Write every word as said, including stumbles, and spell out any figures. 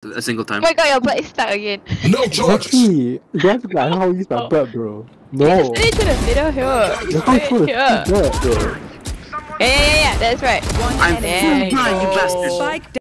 a single time. Oh my god, your butt is stuck again. No charges. Exactly. That's like how I use my butt, bro. No. Just to the middle here. That's how Right you here. that, bro. Yeah, yeah, yeah, yeah, that's right. I'm There you you go. bastard. Spike